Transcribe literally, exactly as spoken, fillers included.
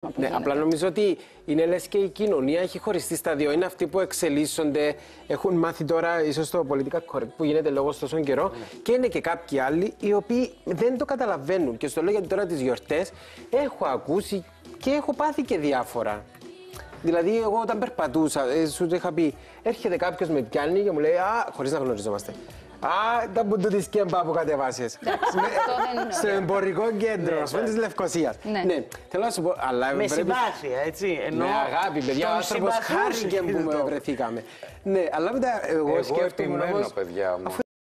Ναι, απλά νομίζω ότι είναι λες και η κοινωνία έχει χωριστεί στα δύο. Είναι αυτοί που εξελίσσονται, έχουν μάθει τώρα ίσως το political correct που γίνεται λόγω τόσο καιρό, mm. και είναι και κάποιοι άλλοι οι οποίοι δεν το καταλαβαίνουν. Και στο λέω γιατί τώρα τις γιορτές έχω ακούσει και έχω πάθει και διάφορα. Δηλαδή, εγώ όταν περπατούσα, σου το είχα πει, έρχεται κάποιος με πιάνει και μου λέει, α, χωρίς να γνωριζόμαστε. Α, τα μπουντούτης και μπάπου κατεβάσεις. Στο εμπορικό κέντρο, ας πούμε, της Λευκωσίας. Ναι, θέλω να σου πω, αλλά... Με συμπάθεια, έτσι. Με αγάπη, παιδιά, ο άνθρωπος χάρηκε που βρεθήκαμε. Ναι, αλλά μετά εγώ σκέφτομαι όμως...